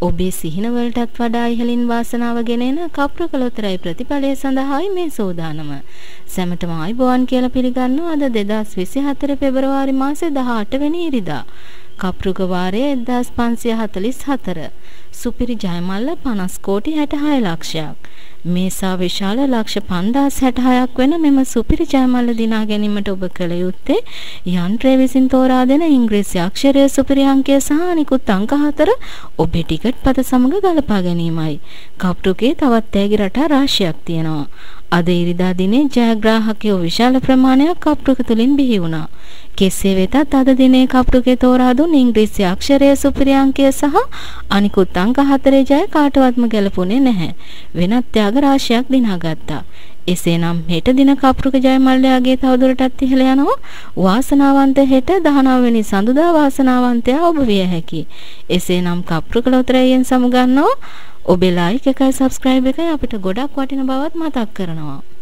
ඔබේ සිහින වලටත් වඩා ඉහළින් වාසනාව ගෙනෙන කප්පුක ලොතරැයි ප්‍රතිඵලය සඳහායි මේ සෝදානම. සැමටම ආයුබෝවන් කියලා පිළිගන්නවා අද 2024 පෙබරවාරි මාසේ 18 වෙනි ඉරිදා. කප්පුක වාරය 1544. සුපිරි ජයමල්ල 50 කෝටි 66 ලක්ෂයක්. මේසා විශාල ලක්ෂ 5066ක් වෙන මෙම සුපිරි ජයමල්ල දිනා ගැනීමට ඔබ කළ යුත්තේ යන්ත්‍රය විසින් තෝරා දෙන ඉංග්‍රීසි අක්ෂරයේ සුපිරි අංකය සහ අනිකුත් අංක 4 ඔබේ ටිකට් පත සමග ගලපා ගැනීමයි. කප්පුකේ තවත් තෑගි රටා රාශියක් තියෙනවා. අද ඉරිදා දිනේ ජයග්‍රාහකයෝ විශාල ප්‍රමාණයක් කප්පුක තුලින් බිහි වුණා. කෙසේ වෙතත් අද දිනේ කප්පුකේ තෝරා දුන් ඉංග්‍රීසි අක්ෂරයේ සුපිරි අංකය සහ අනිකුත් අංක 4 ජය කාටවත්ම ගැලපුණේ නැහැ. වෙනත් ත්‍යාග රාශියක් දිනාගත්තා. එසේනම් හෙට දින කප්පුක ජයමල්ලයාගේ තවදුරටත් ඉහළ යනවා. වාසනාවන්ත හෙට 19 වෙනි සඳුදා වාසනාවන්තයා ඔබ විය හැකියි. එසේනම් කප්පුක ලොතරැයියෙන් සමුගන්නවා. ඔබේ ලයික් එකයි සබ්ස්ක්‍රයිබ් එකයි අපිට ගොඩක් වටින බවත් මතක් කරනවා.